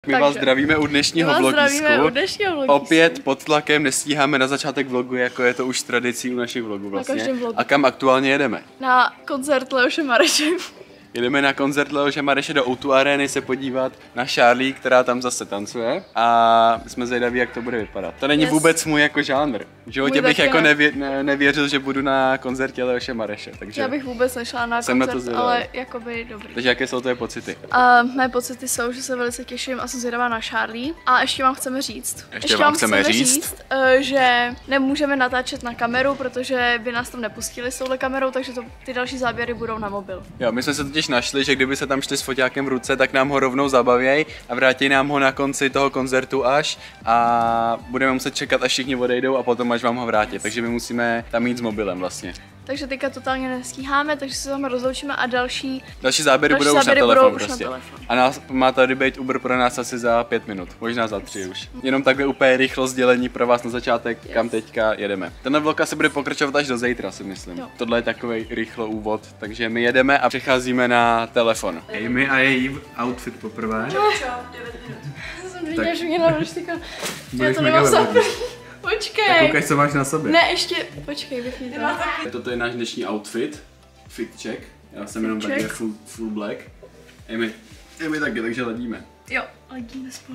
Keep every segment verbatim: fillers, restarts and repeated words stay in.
My vás zdravíme u dnešního vlogísku. Opět pod tlakem, nestíháme na začátek vlogu, jako je to už tradicí u našich vlogů vlastně. A kam aktuálně jedeme? Na koncert Leoše Mareše. Jedeme na koncert Leoše Mareše do O dva Areny se podívat na Charlie, která tam zase tancuje. A jsme zvědaví, jak to bude vypadat. To není yes. vůbec můj jako žánr. V životě bych jako nevě, ne, nevěřil, že budu na koncertě Leoše Mareše. Takže já bych vůbec nešla na koncert, na ale jakoby dobrý. Takže jaké jsou tvoje pocity? Uh, mé pocity jsou, že se velice těším a jsem zvědavá na Charlie. A ještě vám chceme říct, ještě, ještě vám chceme, chceme říct, říct uh, že nemůžeme natáčet na kameru, protože by nás tam nepustili s touhle kamerou, takže to, ty další záběry budou na mobil. Jo, my jsme se totiž našli, že kdyby se tam šli s foťákem v ruce, tak nám ho rovnou zabavěj a vrátí nám ho na konci toho koncertu až a budeme muset čekat, až všichni odejdou a potom až vám ho vrátí. Takže my musíme tam jít s mobilem vlastně. Takže teďka totálně nestíháme, takže se tam rozloučíme a další další záběry další budou, záběry už, na budou prostě. už na telefon. A nás má tady být Uber pro nás asi za pět minut, možná za tři už. Jenom takhle úplně rychlo sdělení pro vás na začátek, yes. kam teďka jedeme. Tenhle vlog asi bude pokračovat až do zítra, si myslím. Jo. Tohle je takový rychlo úvod, takže my jedeme a přecházíme na telefon. Amy a její outfit poprvé. Čau, čau, devět minut. Jsem viděla, že mě navrš teďka. Já to nemám zaprvé. Počkej. Tak koukaj, co máš na sobě. Ne, ještě, počkej, vychytám. Toto je náš dnešní outfit. Fit check. Já jsem jenom taky full, full black. Amy, Amy taky, takže ledíme. Jo, ledíme spolu.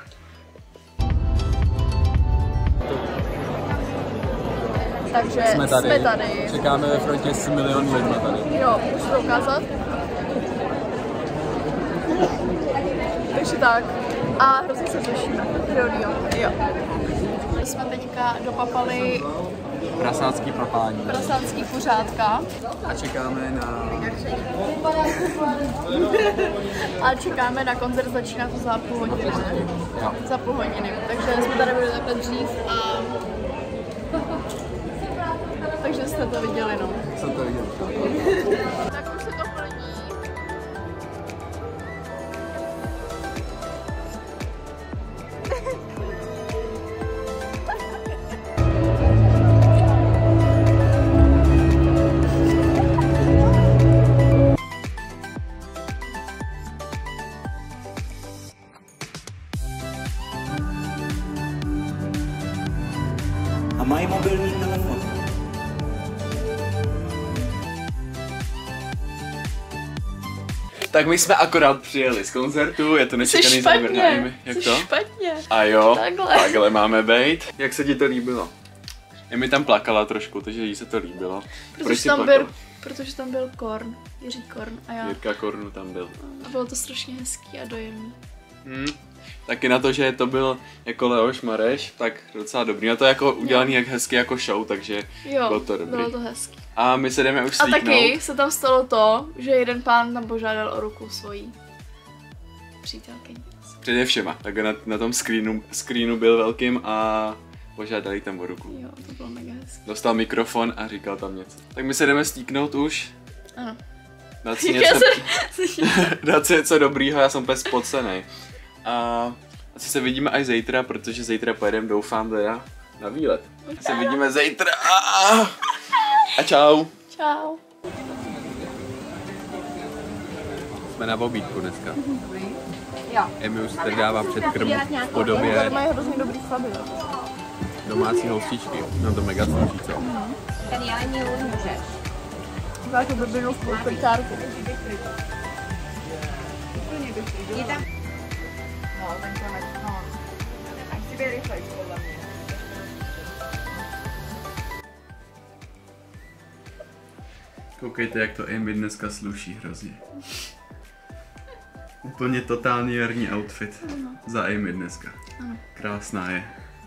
Takže jsme tady. jsme tady. Čekáme ve frontě s milion lidma tady. Jo, můžu to ukázat? Takže tak. A hrozně se těšíme. Jo, jo. Jsme teďka dopapali prasácký papání. Prasácký kuřátka. A čekáme na... A čekáme na koncert, začíná to za půl hodiny, ne? Jo. Za půl hodiny. Takže jsme tady byli takhle dřív a... Takže jste to viděli, no. Jsem to viděl. Tak už se to plní. A mají mobilní telefon. Tak my jsme akorát přijeli z koncertu, je to nečekaný záběr na Amy. Jak to? Špatně. A jo, takhle. takhle máme bejt. Jak se ti to líbilo? Amy tam plakala trošku, takže jí se to líbilo. Protože tam byl, protože tam byl Korn, Jiří Korn a já. Jirka Kornu tam byl. A bylo to strašně hezký a dojemný. Hmm. Taky na to, že to byl jako Leoš Mareš, tak docela dobrý. A to jako udělaný jak hezky jako show, takže jo, bylo to dobrý. bylo to hezký. A my se jdeme už A slíknout. taky se tam stalo to, že jeden pán tam požádal o ruku svojí přítelkyni. Především, tak na, na tom screenu, screenu byl velkým a požádali tam o ruku. Jo, to bylo mega hezky. Dostal mikrofon a říkal tam něco. Tak my se jdeme stíknout už. Ano. Dát si něco, dát si něco dobrýho, já jsem úplně spocenej. A asi se vidíme až zítra, protože zítra pojedeme, doufám, teda na výlet. Asi se vidíme zítra. A, a čau. Čau. Jsme na obídku dneska. Jo. Amy už se dává předkrm v podobě tady mají hrozně dobrý chleby. domácí hostičky. No to mega sluší, co? Tady já ani můžeš. Takovou blbinu v polkrčárku. Je tam... No, ten konec, no. Ať si běj rychlejš, podle mě. Koukejte, jak to Amy dneska sluší hrozně. Úplně totální jarní outfit za Amy dneska. Krásná je.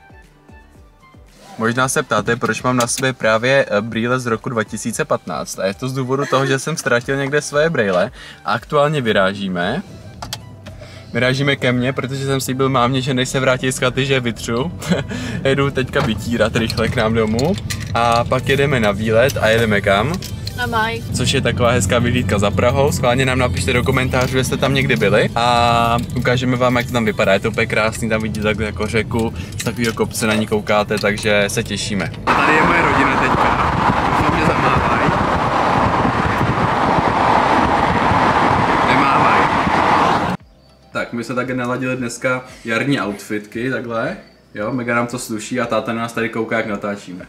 Možná se ptáte, proč mám na sobě právě brýle z roku dva tisíce patnáct. A je to z důvodu toho, že jsem ztratil někde svoje brýle a aktuálně vyrážíme. Vyrážíme ke mně, protože jsem slíbil mámě, že než se vrátí z chaty, že vytřu. Jedu teďka vytírat rychle k nám domů a pak jedeme na výlet a jedeme kam? Na Maj. Což je taková hezká vyhlídka za Prahou. Schválně nám napište do komentářů, jestli jste tam někdy byli a ukážeme vám, jak to tam vypadá. Je to úplně krásný, tam vidíte takhle jako řeku, z takového kopce na ní koukáte, takže se těšíme. Tady je moje rodina teďka, doufám, že zamávají. Nemávají. my jsme také naladili dneska jarní outfitky, takhle. Jo, mega nám to sluší a táta nás tady kouká, jak natáčíme.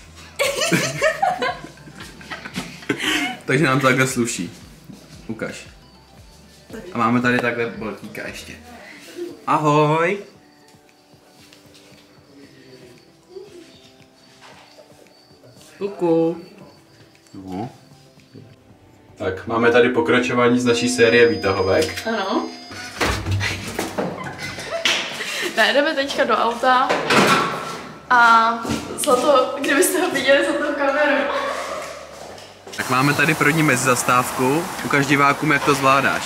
Takže nám to takhle sluší. Ukaž. A máme tady takhle boltíka ještě. Ahoj! Kuku. No. Tak, máme tady pokračování z naší série výtahovek. Ano. Jdeme teďka do auta a za to, kdybyste ho viděli za tou kameru. Tak máme tady první mezizastávku. Ukaž divákům, jak to zvládáš.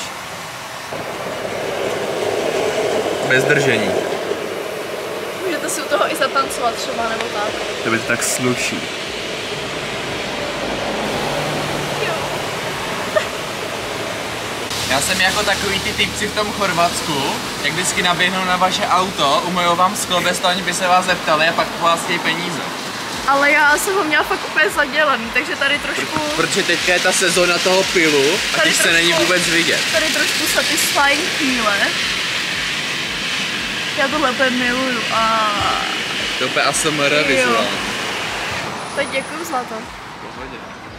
Bez držení. Můžete si u toho i zatancovat třeba, nebo tak. To by to tak sluší. Já jsem jako takový ty typci v tom Chorvatsku, jak vždycky naběhnou na vaše auto, umyjou vám sklo bez toho, by se vás zeptali a pak po vás chtějí peníze. Ale já jsem ho měla fakt úplně zadělaný, takže tady trošku... Pr protože teďka je ta sezóna toho pilu a když se není vůbec vidět. Tady trošku satisfying chvíle. Já tohle úplně miluju a... To úplně A S M R vizuál. Tak děkuju, Zlato. Pohodě.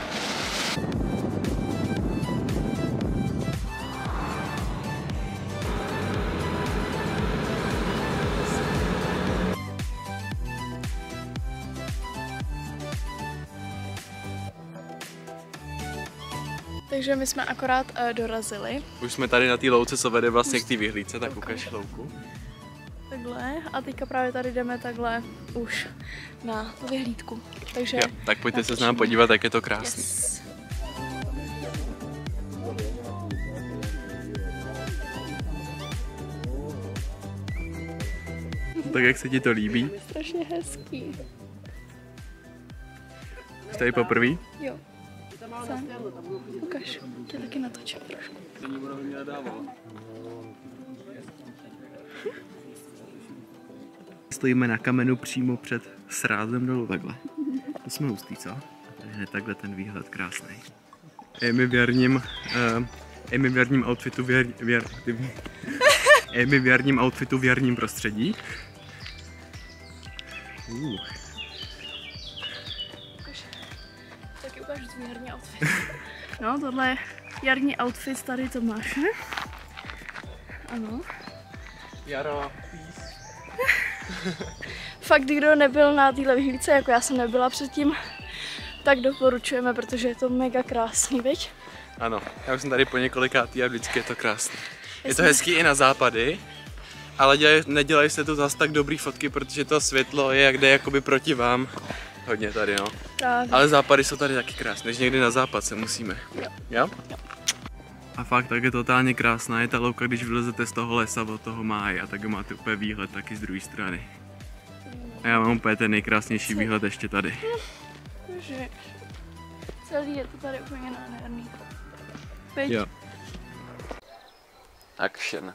Takže my jsme akorát uh, dorazili. Už jsme tady na té louce, co vede vlastně k té vyhlídce, tak ukaž louku. Takhle a teďka právě tady jdeme takhle už na vyhlídku. Takže jo, tak pojďte se s námi podívat, jak je to krásný. Yes. Tak jak se ti to líbí? Strašně hezký. Jsi tady poprvé? Jo. Jsem. Ukaž, tě taky natočím trošku. Stojíme na kamenu přímo před srázem dolů takhle. To jsme hustý, co? Je takhle ten výhled krásný. Je mi v jarním, uh, je mi v jarním outfitu v, jar, v, jar, je mi v jarním outfitu v jarním prostředí. Uh. Ukaž. Taky ukážu tvůj jarní outfit. No, tohle je jarní outfit tady Tomáše. Ano. Jaro. Fakt, kdo nebyl na téhle vyhlídce, jako já jsem nebyla předtím, tak doporučujeme, protože je to mega krásný, viď? Ano, já už jsem tady po několikátý a vždycky je to krásné. Je to hezký i na západy, ale dělaj, nedělají se tu zase tak dobrý fotky, protože to světlo je jak jde jakoby proti vám. Hodně tady, no. Právě. Ale západy jsou tady taky krásné, než někdy na západ se musíme. Jo. Jo? A fakt tak je totálně krásná, je ta louka, když vylezete z toho lesa od toho máje a tak máte úplně výhled taky z druhé strany. A já mám úplně ten nejkrásnější výhled ještě tady. Takže celý je to tady úplně nádherný. Pojď. Jo. Action.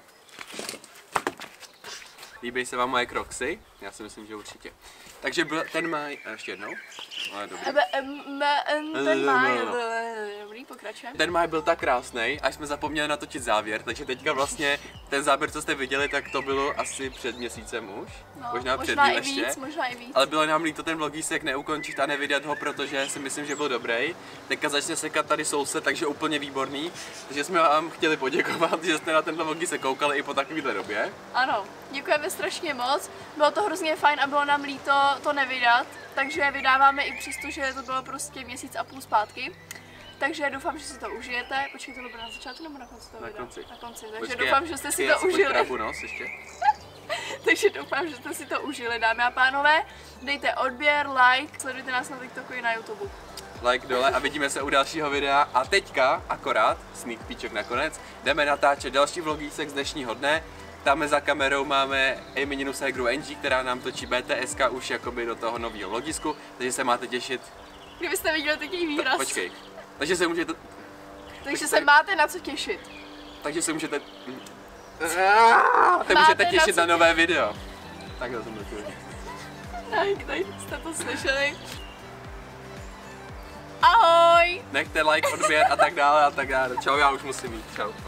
Líbí se vám moje kroksy? Já si myslím, že určitě. Takže byl ten máj, a ještě jednou. Ale dobrý. Ebe, em, me, em, ten máj, dobrý, pokračujeme. Ten máj byl tak krásný, až jsme zapomněli natočit závěr, takže teďka vlastně ten záběr, co jste viděli, tak to bylo asi před měsícem už. No, možná před možná i ještě. víc, možná i víc. Ale bylo nám líto ten vlogísek neukončit a nevydat ho, protože si myslím, že byl dobrý. Teďka začne sekat tady soused, takže úplně výborný. Takže jsme vám chtěli poděkovat, že jste na tenhle vlogísek koukali i po takovéhle době. Ano, děkujeme strašně moc. Bylo to hrozně fajn a bylo nám líto to nevydat, takže vydáváme i přesto, že to bylo prostě měsíc a půl zpátky. Takže doufám, že si to užijete. Počkej, to bylo na začátku nebo na konci toho Na videa? konci. Na konci. Takže Počkej, doufám, že jste si já to si pojď užili. krabu, no, ještě. Takže doufám, že jste si to užili, dámy a pánové. Dejte odběr, like, sledujte nás na TikToku i na YouTube. Like dole a vidíme se u dalšího videa. A teďka, akorát, sneak peeček nakonec, jdeme natáčet další vlogísek z dnešního dne. Tam za kamerou máme Emininu ségru Angie, která nám točí B T S K už jakoby do toho nového vlogisku, takže se máte těšit. Kdybyste viděli takový výraz. Počkej. Takže se můžete... Takže se máte na co těšit. Takže se můžete... Máte můžete těšit na, na nové video. Takhle jsem to chtěl. Tak, tady jste to slyšeli. Ahoj! Nechte like, odběr a tak dále a tak dále. Čau, já už musím jít. Čau.